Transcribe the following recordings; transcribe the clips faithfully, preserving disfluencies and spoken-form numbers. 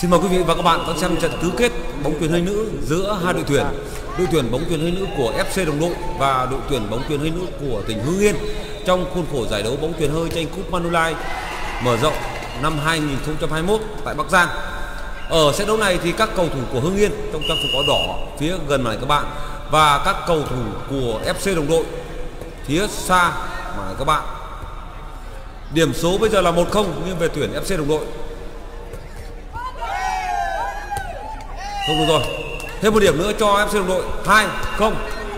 Xin mời quý vị và các bạn đón xem trận tứ kết bóng chuyền hơi nữ giữa hai đội tuyển, đội tuyển bóng chuyền hơi nữ của ép xê Đồng Đội và đội tuyển bóng chuyền hơi nữ của tỉnh Hưng Yên trong khuôn khổ giải đấu bóng chuyền hơi tranh cúp Manulife mở rộng năm hai nghìn không trăm hai mươi mốt tại Bắc Giang. Ở set đấu này thì các cầu thủ của Hưng Yên trong trang phục áo đỏ phía gần màn ảnh các bạn và các cầu thủ của ép xê Đồng Đội phía xa màn ảnh các bạn. Điểm số bây giờ là một không nhưng về tuyển ép xê Đồng Đội. Không được rồi. Thêm một điểm nữa cho ép xê Đồng Đội. hai không.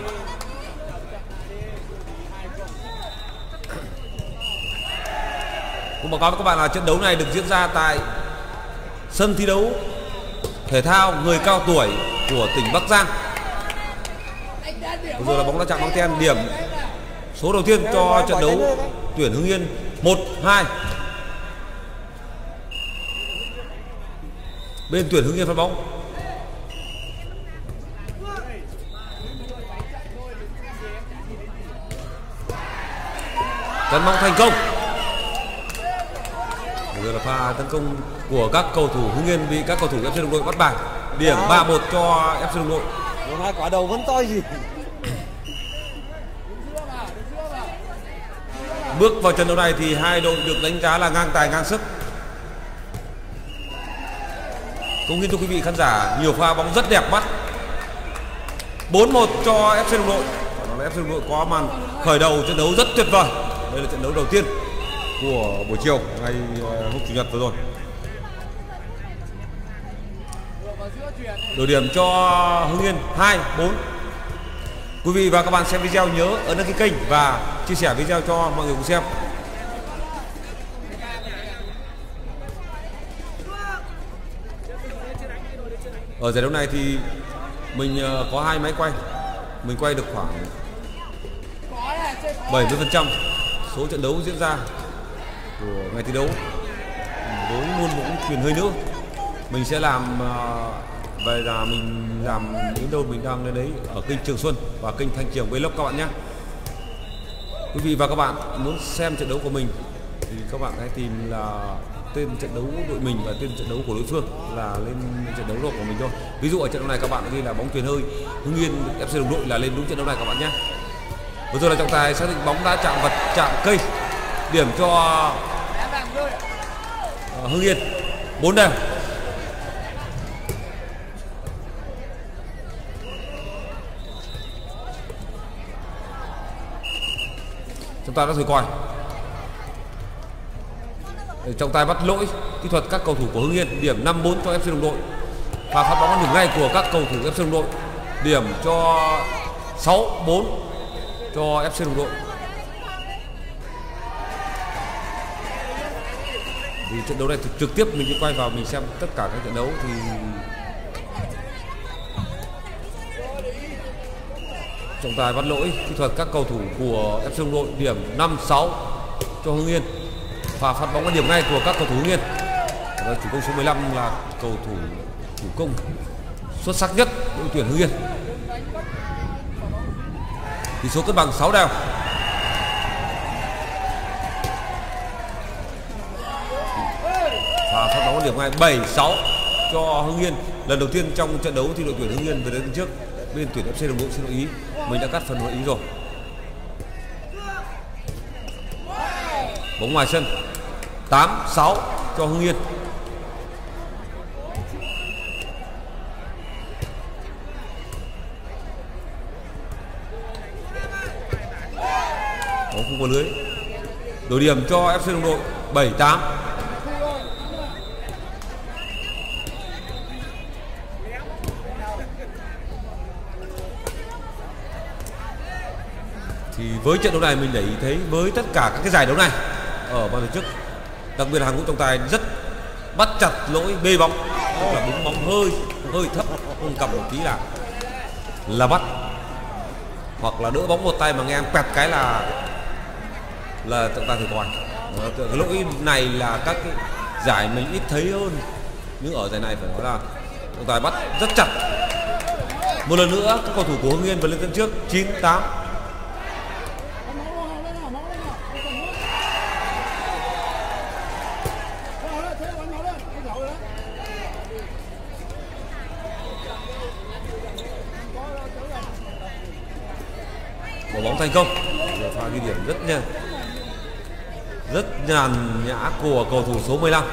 Cũng báo cáo với các bạn là trận đấu này được diễn ra tại sân thi đấu thể thao người cao tuổi của tỉnh Bắc Giang. Bây giờ là bóng đã chạm bóng ten. Điểm số đầu tiên cho trận đấu tuyển Hưng Yên một hai. Bên tuyển Hưng Yên phát bóng. Tấn bóng thành công. Bây giờ là pha tấn công của các cầu thủ Hưng Yên bị các cầu thủ ép xê Đồng Đội bắt bàn. Điểm ba một cho ép xê Đồng Đội. Hai quả đầu vẫn to gì. Bước vào trận đấu này thì hai đội được đánh giá là ngang tài ngang sức. Công hiến cho quý vị khán giả nhiều pha bóng rất đẹp mắt. bốn một cho ép xê Đồng Đội. ép xê Đồng Đội có màn khởi đầu trận đấu rất tuyệt vời. Đây là trận đấu đầu tiên của buổi chiều ngày hôm chủ nhật vừa rồi. Đổi điểm cho Hưng Yên hai bốn. Quý vị và các bạn xem video nhớ ấn đăng ký kênh và chia sẻ video cho mọi người cùng xem. Ở giải đấu này thì mình có hai máy quay. Mình quay được khoảng bảy mươi phần trăm số trận đấu diễn ra của ngày thi đấu với môn bóng chuyền hơi nữ. Mình sẽ làm vậy là mình làm những đâu mình đang lên đấy ở kênh Trường Xuân và kênh Thanh Trường Vlog các bạn nhé. Quý vị và các bạn muốn xem trận đấu của mình thì các bạn hãy tìm là tên trận đấu đội mình và tên trận đấu của đối phương là lên trận đấu của mình thôi. Ví dụ ở trận đấu này các bạn ghi là bóng chuyền hơi Hưng Yên ép xê Đồng Đội là lên đúng trận đấu này các bạn nhé. Vừa rồi là trọng tài xác định bóng đã chạm vật chạm cây. Điểm cho uh, Hưng Yên bốn đều. Trọng tài đã thổi còi. Trọng tài bắt lỗi kỹ thuật các cầu thủ của Hưng Yên. Điểm năm bốn cho ép xê Đồng Đội. Và phát bóng điểm ngay của các cầu thủ ép xê Đồng Đội. Điểm cho sáu bốn cho ép xê Đồng Đội. Vì trận đấu này trực tiếp mình đi quay vào mình xem tất cả các trận đấu thì trọng tài bắt lỗi kỹ thuật các cầu thủ của ép xê Đồng Đội. Điểm năm sáu cho Hưng Yên. Và phát bóng điểm ngay của các cầu thủ Hưng Yên. Chủ công số mười lăm là cầu thủ chủ công xuất sắc nhất đội tuyển Hưng Yên. Tỷ số cân bằng sáu đều. Và phát bóng điểm ngay bảy sáu cho Hưng Yên. Lần đầu tiên trong trận đấu thì đội tuyển Hưng Yên về đến trước bên tuyển ép xê Đồng Đội xin lỗi ý. Mình đã cắt phần hội ý rồi. Bóng ngoài sân tám sáu cho Hưng Yên. Bóng không có lưới. Đổi điểm cho ép xê Đồng Đội bảy tám. Thì với trận đấu này mình để ý thấy với tất cả các cái giải đấu này ở ban tổ chức, đặc biệt là hàng ngũ trọng tài rất bắt chặt lỗi bê bóng, tức là búng bóng hơi hơi thấp, không cầm một tí là là bắt, hoặc là đỡ bóng một tay mà nghe em quẹt cái là là trọng tài thổi còi. Cái lỗi này là các cái giải mình ít thấy hơn, nhưng ở giải này phải nói là trọng tài bắt rất chặt. Một lần nữa các cầu thủ của Hưng Yên vừa lên dẫn trước chín tám. bóng thành công. Pha ghi điểm rất nhanh, rất nhàn nhã của cầu thủ số mười lăm.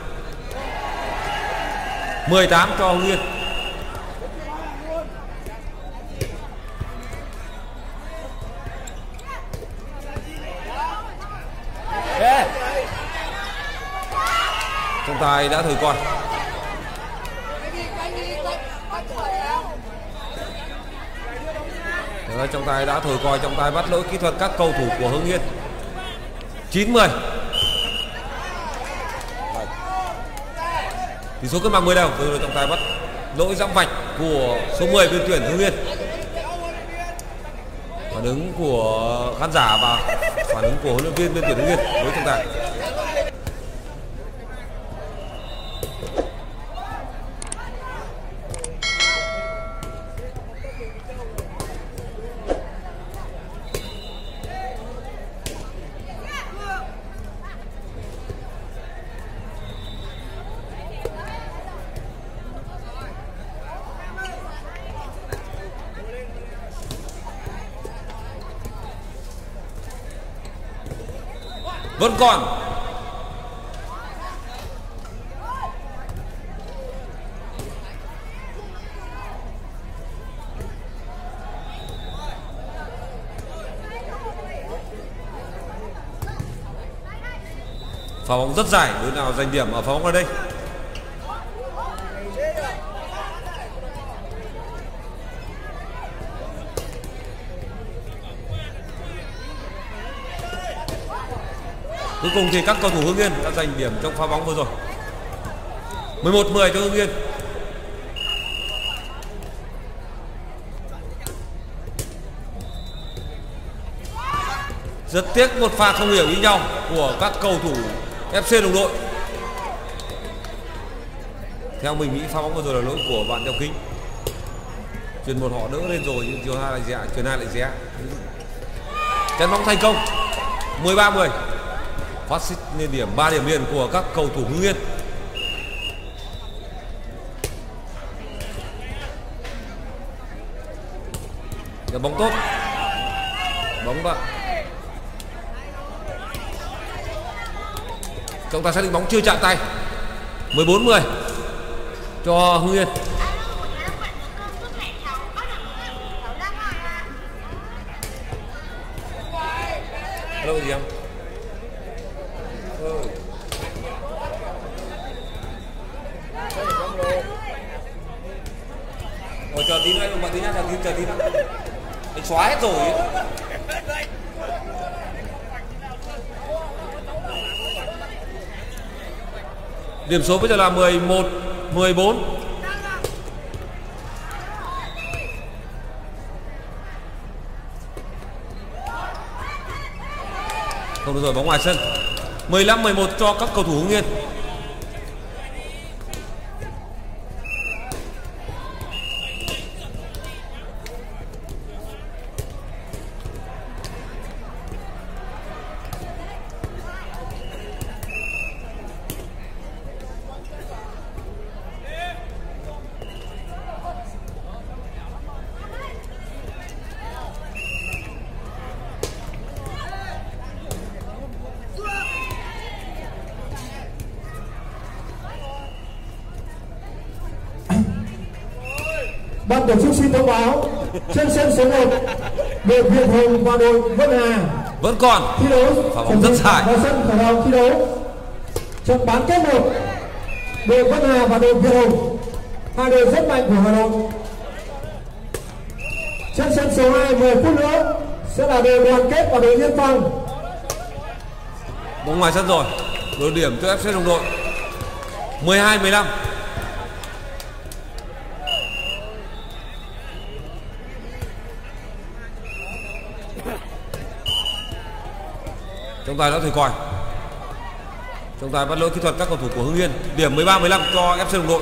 mười tám cho Hưng Yên. Trọng tài đã thời còi. Trọng tài đã thổi còi, trọng tài bắt lỗi kỹ thuật các cầu thủ của Hưng Yên. chín mười. Tỷ số cân bằng mười đều. Rồi trọng tài bắt lỗi giẫm vạch của số mười bên tuyển Hưng Yên. Phản ứng của khán giả và phản ứng của huấn luyện viên bên tuyển Hưng Yên với trọng tài. Vẫn còn. Pha bóng rất dài, đối nào giành điểm ở pha bóng ở đây. Cuối cùng thì các cầu thủ Hưng Yên đã giành điểm trong pha bóng vừa rồi. mười một mười cho Hưng Yên. Rất tiếc một pha không hiểu ý nhau của các cầu thủ ép xê đồng đội. Theo mình nghĩ pha bóng vừa rồi là lỗi của bạn đeo kính. Chuyền một họ đỡ lên rồi nhưng chuyền hai lại rẽ, chuyền hai lại rẽ. Chắn bóng thành công. mười ba mười. Phát xít lên điểm ba điểm liền của các cầu thủ Hưng Yên. Là bóng tốt. Bóng bạn. Trọng tài xác định bóng chưa chạm tay. mười bốn mười cho Hưng Yên. Hello gì không? Rồi chờ tí nữa anh, tí nhá, chờ tí, chờ tí nữa. Anh xóa hết rồi. Điểm số bây giờ là mười một mười bốn. Không được rồi, bóng ngoài sân. mười lăm mười một cho các cầu thủ Hưng Yên. Ban tổ chức xin thông báo trên sân số một đội Việt Hùng và đội Vân Hà vẫn còn thi đấu bóng rất dài vào sân khởi đầu thi đấu trận bán kết một. Đội Vân Hà và đội Việt Hùng, hai đội rất mạnh của Hà Nội. Trên sân số hai mười phút nữa sẽ là đội Đoàn Kết và đội Yên Phong. Bóng ngoài sân rồi, đội điểm cho ép xê đồng đội. mười hai mười lăm. Trọng tài đã thổi còi. Trọng tài bắt lỗi kỹ thuật các cầu thủ của Hưng Yên. Điểm mười ba mười lăm cho ép xê đồng đội.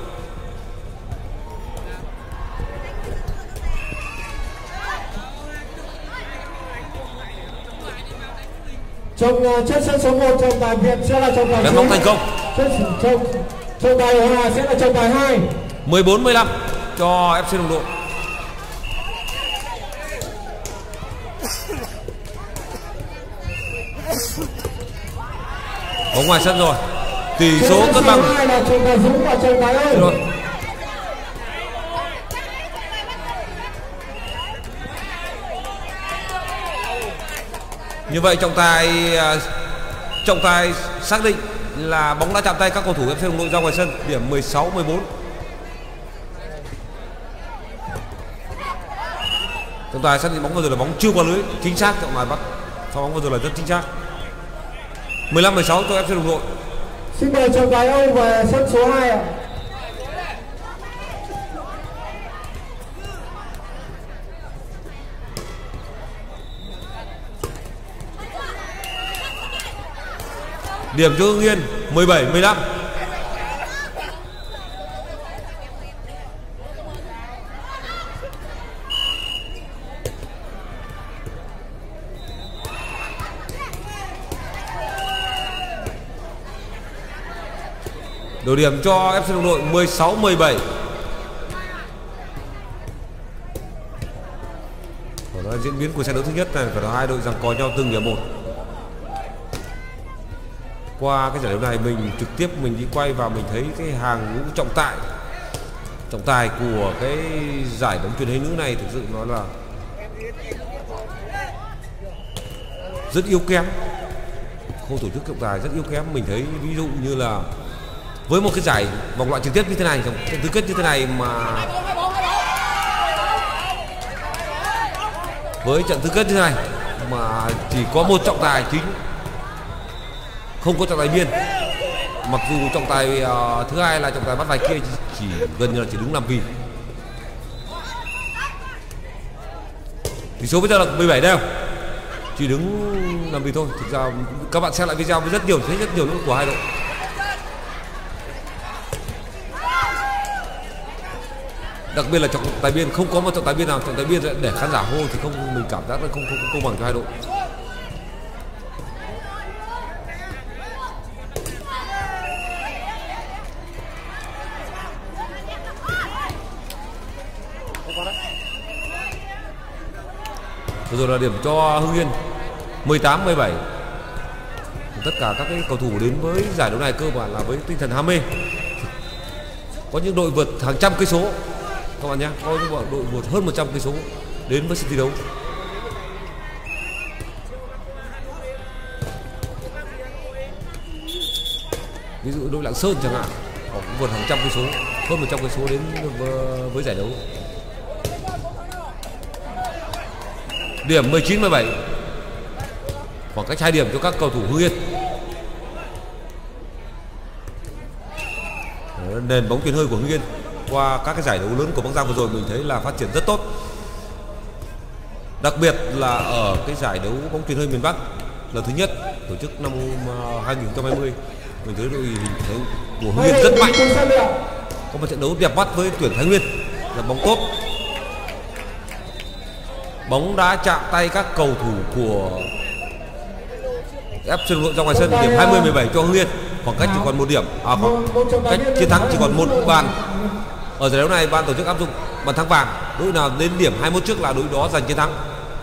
Trong trên sân số một trọng tài Việt sẽ là trọng tài Đánh bóng thành công. Trọng trọng tài Hòa sẽ là trọng tài hai. mười bốn mười lăm cho ép xê đồng đội. Bóng ngoài sân rồi. Tỷ số cân bằng. Rồi. Như vậy trọng tài trọng tài xác định là bóng đã chạm tay các cầu thủ ép xê Đồng Đội ra ngoài sân, điểm mười sáu mười bốn. Trọng tài xác định bóng vừa rồi là bóng chưa qua lưới, chính xác. Trọng tài bắt pha bóng vừa rồi là rất chính xác. mười lăm mười sáu cho ép xê Đồng Đội. Xin mời trọng tài Âu về sân số hai ạ. Điểm cho Hưng Yên mười bảy mười lăm. Đổi điểm cho ép xê Đồng Đội mười sáu mười bảy. Đó là diễn biến của trận đấu thứ nhất này, phải là hai đội giằng co nhau từng điểm một. Qua cái giải đấu này mình trực tiếp mình đi quay và mình thấy cái hàng ngũ trọng tài trọng tài của cái giải bóng chuyền hay nữ này thực sự nó là rất yếu kém. Khâu tổ chức trọng tài rất yếu kém. Mình thấy ví dụ như là với một cái giải vòng loại trực tiếp như thế này, trận tứ kết như thế này mà với trận tứ kết như thế này mà chỉ có một trọng tài chính, không có trọng tài biên. Mặc dù trọng tài uh, thứ hai là trọng tài bắt vài kia chỉ gần như là chỉ đứng làm vì. Tỷ số bây giờ là mười bảy đều, chỉ đứng làm vì thôi. Thực ra các bạn xem lại video với rất nhiều thấy rất nhiều lỗi của hai đội. Đặc biệt là trọng tài biên, không có một trọng tài biên nào trọng tài biên để khán giả hô thì không, mình cảm giác là không không công bằng cho hai đội. Vừa rồi là điểm cho Hưng Yên mười tám mười bảy. Tất cả các cái cầu thủ đến với giải đấu này cơ bản là với tinh thần ham mê. Có những đội vượt hàng trăm cây số các bạn nhé, có những đội vượt hơn một trăm cây số đến với sân thi đấu. Ví dụ đội Lạng Sơn chẳng hạn, họ cũng vượt hàng trăm cây số, hơn một trăm cây số đến với giải đấu. Điểm mười chín mười bảy, khoảng cách hai điểm cho các cầu thủ Hưng Yên. Nền bóng chuyền hơi của Hưng Yên qua các cái giải đấu lớn của Bắc Giang vừa rồi mình thấy là phát triển rất tốt. Đặc biệt là ở cái giải đấu bóng chuyền hơi miền Bắc lần thứ nhất tổ chức năm hai nghìn không trăm hai mươi, mình thấy đội hình của Hưng Yên rất mạnh. Có một trận đấu đẹp mắt với tuyển Thái Nguyên, là bóng tốt. Bóng đã chạm tay các cầu thủ của ép xê Đồng Đội ra ngoài sân, điểm hai mươi mười bảy cho Hưng Yên. Khoảng cách chỉ còn một điểm, à khoảng cách chiến thắng chỉ còn một bàn. Ở giải đấu này ban tổ chức áp dụng bàn thắng vàng, đội nào đến điểm hai mươi mốt trước là đội đó giành chiến thắng.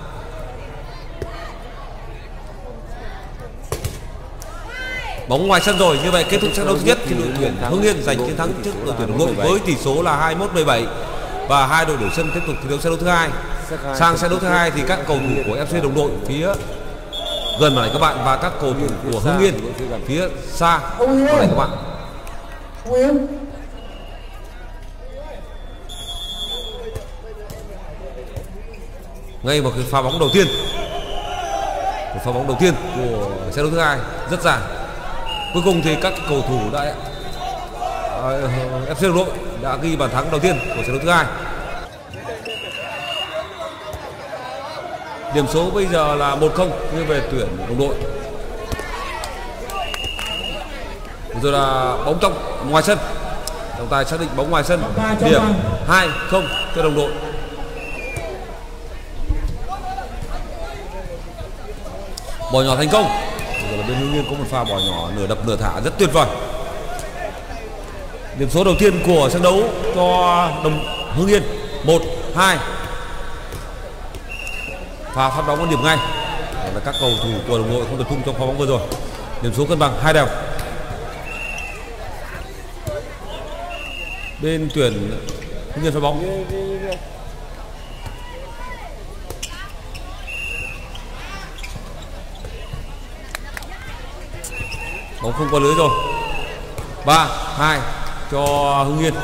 Bóng ngoài sân rồi, như vậy kết thúc trận đấu thứ nhất thì đội tuyển Hưng Yên giành chiến thắng trước đội tuyển Đồng Đội với tỷ số là hai mươi mốt mười bảy và hai đội đổi sân tiếp tục thi đấu trận đấu thứ hai. Sang trận đấu thứ hai thì các cầu thủ của ép xê Đồng Đội phía gần này các bạn và các cầu thủ của Hưng Yên phía xa này các bạn. Ngay vào cái pha bóng đầu tiên, cái pha bóng đầu tiên của trận đấu thứ hai rất dài. Cuối cùng thì các cầu thủ đã uh, ép xê Đồng Đội đã ghi bàn thắng đầu tiên của trận đấu thứ hai. Điểm số bây giờ là một không như về tuyển Đồng Đội. Rồi là bóng trong ngoài sân, trọng tài xác định bóng ngoài sân, điểm hai không cho Đồng Đội. Bỏ nhỏ thành công. Rồi là bên Hưng Yên có một pha bỏ nhỏ nửa đập nửa thả rất tuyệt vời. Điểm số đầu tiên của trận đấu cho Đồng Hưng Yên một hai. Pha phát bóng có điểm ngay. Đó là các cầu thủ của Đồng Đội không tập trung trong pha bóng vừa rồi. Điểm số cân bằng hai đều. Bên tuyển Hưng Yên phát bóng. Bóng không qua lưới rồi. ba hai cho Hưng Yên.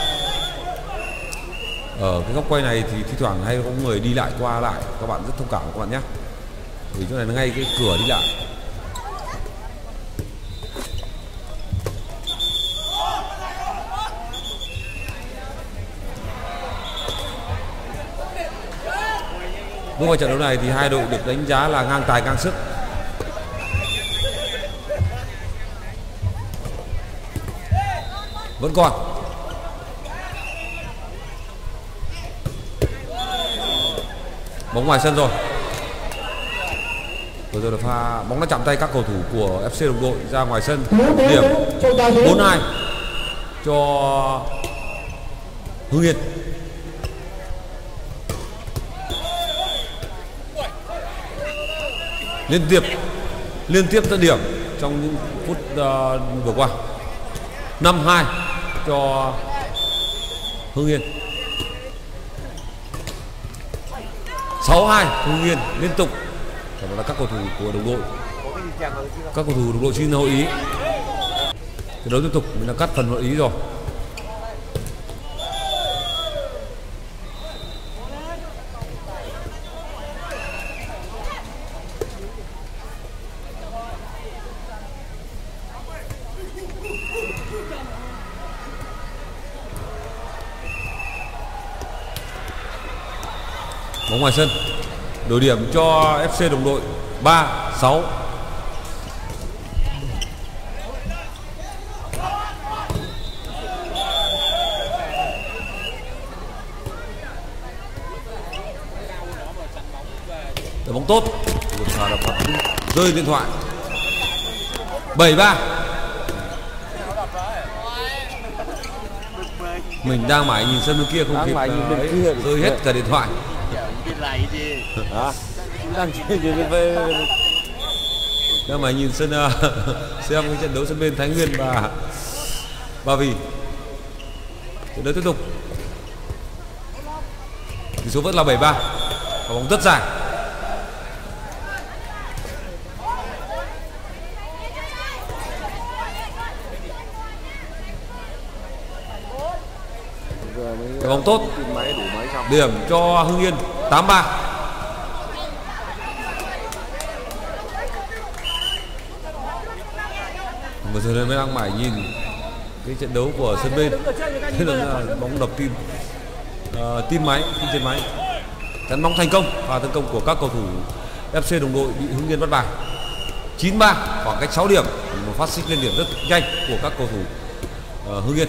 Ở cái góc quay này thì thi thoảng hay có người đi lại qua lại, các bạn rất thông cảm các bạn nhé. Vì chỗ này nó ngay cái cửa đi lại. Bước vào trận đấu này thì hai đội được đánh giá là ngang tài ngang sức. Vẫn còn. Bóng ngoài sân rồi. Vừa rồi là pha bóng đã chạm tay các cầu thủ của ép xê đồng đội ra ngoài sân. Điểm bốn hai cho Hưng Yên. Liên tiếp liên tiếp dẫn điểm trong những phút uh, vừa qua. năm hai cho Hưng Yên. sáu hai Hưng Yên liên tục. Đó là các cầu thủ của đồng đội. Các cầu thủ đồng đội xin hội ý. Trận đấu tiếp tục, mình đã cắt phần hội ý rồi. Bóng ngoài sân. Đổi điểm cho ép xê đồng đội ba sáu. Đội bóng tốt. Rơi điện thoại. bảy ba. Mình đang mãi nhìn sân bên kia không kịp uh, rơi hết cả điện thoại. Hả? Đang chơi Đang mãi nhìn sân uh, xem cái trận đấu sân bên Thái Nguyên và Ba Vì. Trận đấu tiếp tục. Tỷ số vẫn là bảy ba. Và bóng rất dài. Cái bóng tốt. Điểm cho Hưng Yên tám ba. Vừa rồi mới đang mải nhìn cái trận đấu của sân bên. Thế là bóng đập tim uh, tim máy, tim trên máy. Chắn bóng thành công và tấn công của các cầu thủ ép xê đồng đội bị Hưng Yên bắt bài. chín ba, khoảng cách sáu điểm. Một phát xích lên điểm rất nhanh của các cầu thủ uh, Hưng Yên.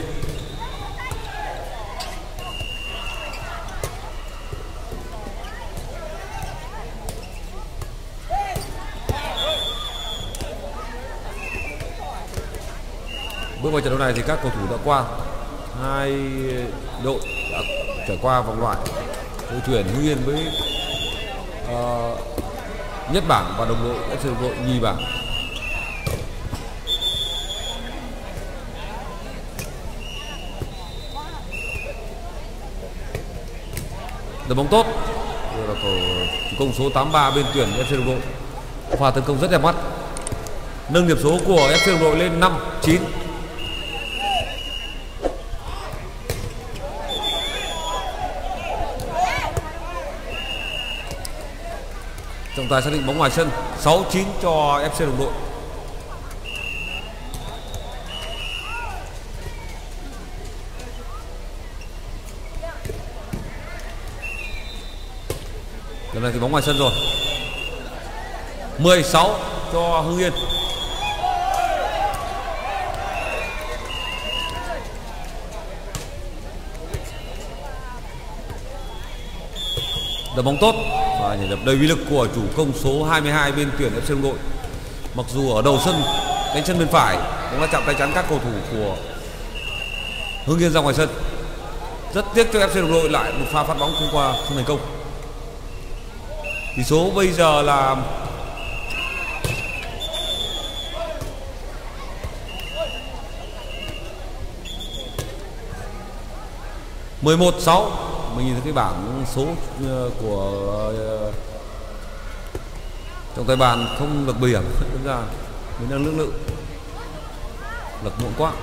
Bước vào trận đấu này thì các cầu thủ đã qua hai đội đã trải qua vòng loại. Đội tuyển Hưng Yên với uh, nhất bảng và đồng đội ép xê đồng đội nhì bảng. Đội bóng tốt. Đây là cầu chủ công số tám ba bên tuyển ép xê đồng đội. Pha tấn công rất đẹp mắt. Nâng điểm số của ép xê đồng đội lên năm chín. Trọng tài xác định bóng ngoài sân sáu chín cho ép xê đồng đội. Lần này thì bóng ngoài sân rồi. mười sáu cho Hưng Yên. Đập bóng tốt và nhảy đập đầy uy lực của chủ công số hai mươi hai bên tuyển ép xê đồng đội. Mặc dù ở đầu sân cánh chân bên phải cũng đã chạm tay chắn các cầu thủ của Hưng Yên ra ngoài sân. Rất tiếc cho ép xê đồng đội lại một pha phát bóng không qua, không thành công. Tỷ số bây giờ là mười một sáu. Mình nhìn thấy cái bảng số của trọng tài bàn không được bảo hiểm, đúng ra mình đang lưỡng lự, lật muộn quá.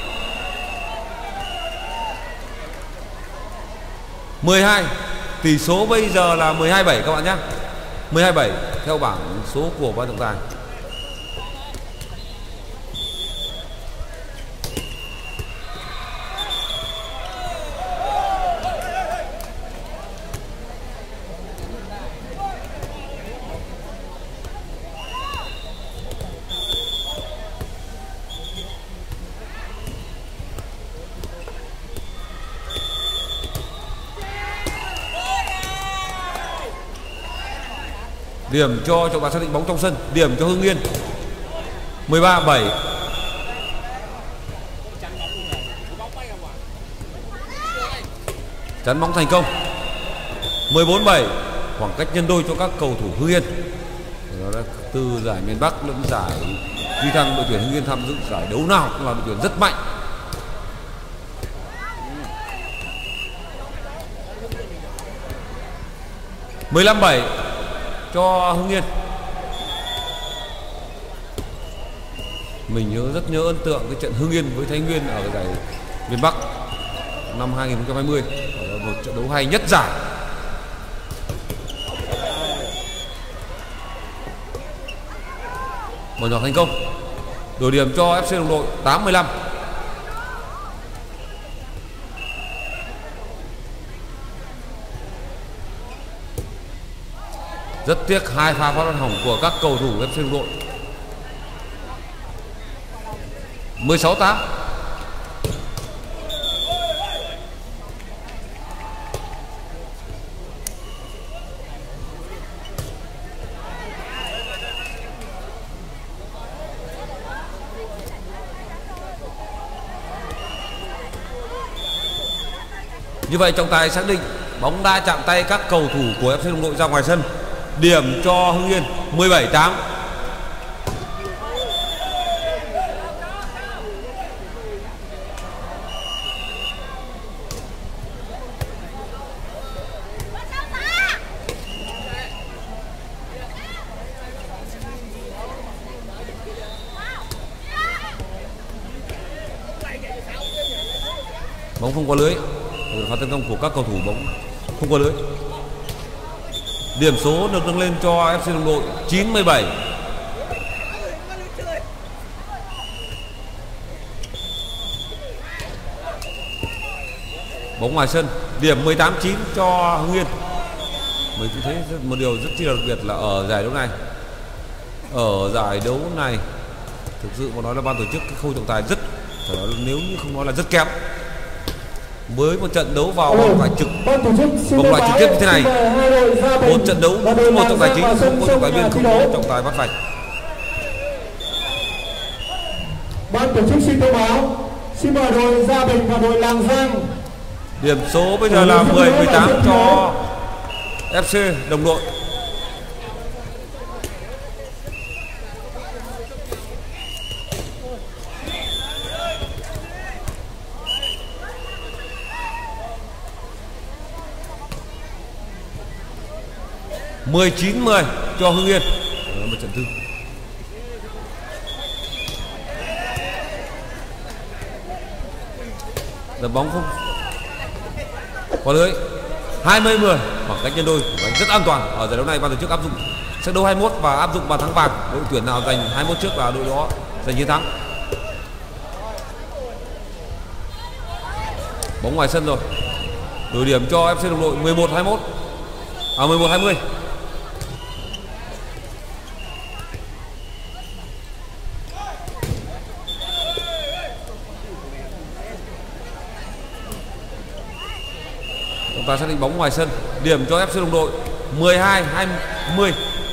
mười hai, tỷ số bây giờ là mười hai bảy các bạn nhé. mười hai bảy theo bảng số của ban trọng tài. Điểm cho trọng tài xác định bóng trong sân, điểm cho Hưng Yên. mười ba bảy. Chắn bóng thành công. mười bốn bảy. Khoảng cách nhân đôi cho các cầu thủ Hưng Yên. Đó là từ giải miền Bắc lẫn giải Duy Thăng, đội tuyển Hưng Yên tham dự giải đấu nào cũng là đội tuyển rất mạnh. mười lăm bảy cho Hưng Yên. Mình nhớ rất nhớ ấn tượng cái trận Hưng Yên với Thái Nguyên ở giải miền Bắc năm hai nghìn không trăm hai mươi, một trận đấu hay nhất giải. Mở nhỏ thành công, đổi điểm cho ép xê Đồng Đội. Tám mười lăm. Rất tiếc hai pha phát hỏng của các cầu thủ ép xê Đồng Đội. mười sáu tám. Như vậy trọng tài xác định bóng đã chạm tay các cầu thủ của ép xê Đồng Đội ra ngoài sân. Điểm cho Hưng Yên. mười bảy tám. Bóng không qua lưới. Pha tấn công của các cầu thủ bóng không qua lưới. Điểm số được nâng lên cho ép xê Đồng Đội. Chín mươi bảy. Bóng ngoài sân. Điểm mười tám chín cho Hưng Yên. Mình thấy một điều rất chi là đặc biệt là ở giải đấu này, ở giải đấu này thực sự mà nói là ban tổ chức cái khâu trọng tài rất, nếu như không nói là rất kém. Với một trận đấu vào vòng loại trực vòng loại trực tiếp như thế này, một trận đấu có một trọng tài chính, không có trọng tài viên, không có trọng tài bắt vạch. Ban tổ chức xin thông báo, xin mời đội Gia Bình và đội Lạng Giang. Điểm số bây giờ là mười mười tám cho ép xê Đồng Đội. mười chín mười cho Hưng Yên. Đó là một trận thứ. Đập bóng không qua lưới. hai mươi mười. Khoảng cách nhân đôi rất an toàn. Ở giải đấu này ban tổ chức áp dụng set đấu hai mươi mốt và áp dụng bàn thắng vàng. Đội tuyển nào giành hai mươi mốt trước là đội đó giành chiến thắng. Bóng ngoài sân rồi. Đổi điểm cho ép xê Đồng Đội. Mười một hai mươi mốt. À mười một hai mươi. Chúng ta xác định bóng ngoài sân. Điểm cho ép xê Đồng Đội. Mười hai hai mươi.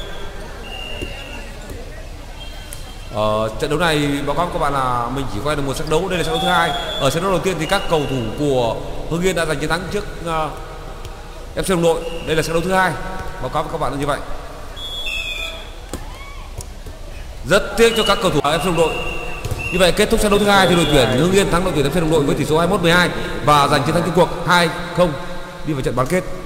Ở trận đấu này báo cáo các bạn là mình chỉ quay được một set đấu. Đây là set đấu thứ hai. Ở set đấu đầu tiên thì các cầu thủ của Hưng Yên đã giành chiến thắng trước uh, ép xê Đồng Đội. Đây là set đấu thứ hai. Báo cáo với các bạn là như vậy. Rất tiếc cho các cầu thủ ép xê Đồng Đội. Như vậy kết thúc trận đấu thứ hai thì đội tuyển Hưng Yên thắng đội tuyển ép xê Đồng Đội với tỷ số hai mươi mốt mười hai và giành chiến thắng chung cuộc hai không đi vào trận bán kết.